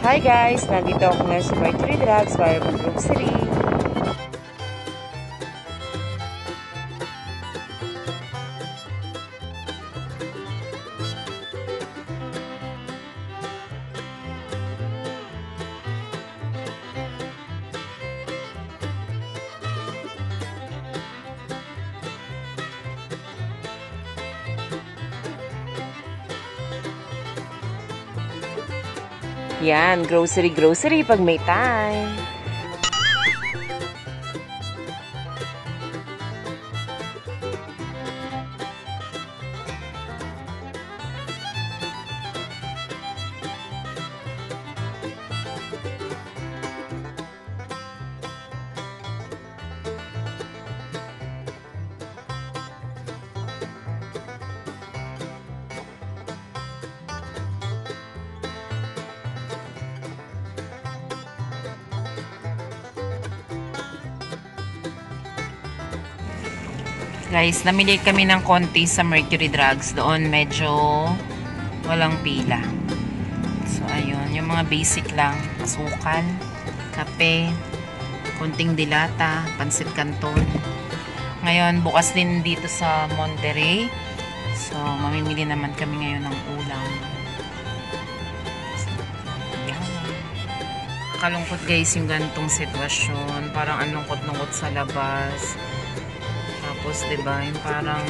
Hi guys! Nandito ako ngayon sa Mercury Drugs para mag-grocery. Yan, grocery pag may time. Guys, namili kami ng konti sa Mercury Drugs. Doon medyo walang pila. So, ayun. Yung mga basic lang. Asukal, kape, konting dilata, pansit canton. Ngayon, bukas din dito sa Monterey. So, mamimili naman kami ngayon ng ulam. So, ayan. Nakalungkot guys yung ganitong sitwasyon. Parang anungkot-lungkot sa labas. Tapos, diba, yung parang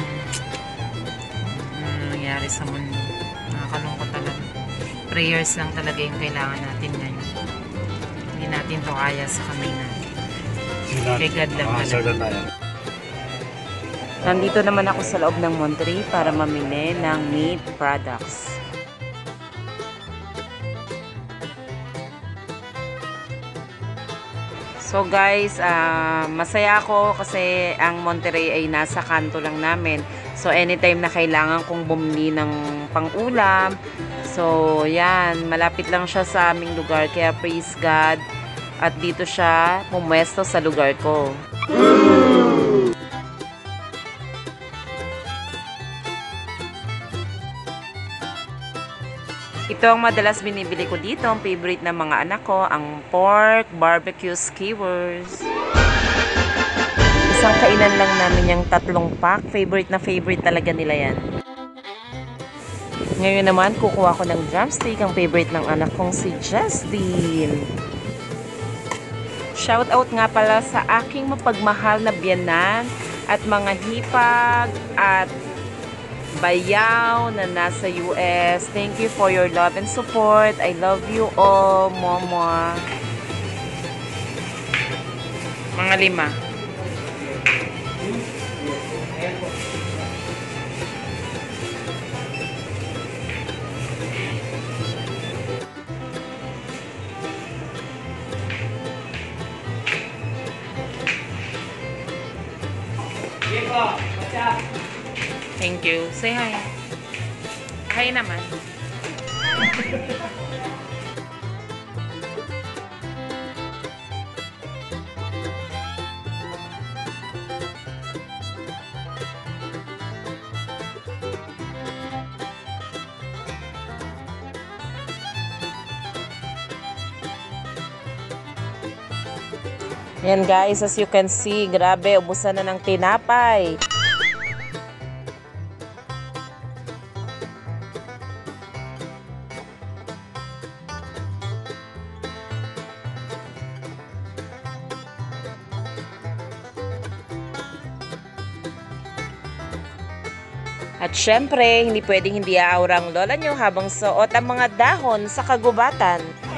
nangyari sa mundo. Nakakalungkot talaga. Prayers lang talaga yung kailangan natin ngayon. Hindi natin to kaya sa kamay natin. Kay God lang talaga. Nandito naman ako sa loob ng Monterey para mamili ng meat products. So guys, masaya ako kasi ang Monterey ay nasa kanto lang namin. So anytime na kailangan kong bumili ng pang-ulam, so yan, malapit lang siya sa aming lugar. Kaya praise God, at dito siya pumwesto sa lugar ko. Ito ang madalas binibili ko dito. Ang favorite ng mga anak ko, ang pork barbecue skewers. Isang kainan lang namin yung 3 pack. Favorite na favorite talaga nila yan. Ngayon naman, kukuha ko ng drumstick. Ang favorite ng anak kong si Justin. Shout out nga pala sa aking mapagmahal na biyanan at mga hipag at bayaw na nasa US. Thank you for your love and support. I love you all, Momo. Mga 5. Thank you. Say hi. Hi naman. Yan guys, as you can see, grabe, ubusan na ng tinapay. At syempre, hindi pwedeng hindi aaurang lola nyo habang suot ang mga dahon sa kagubatan.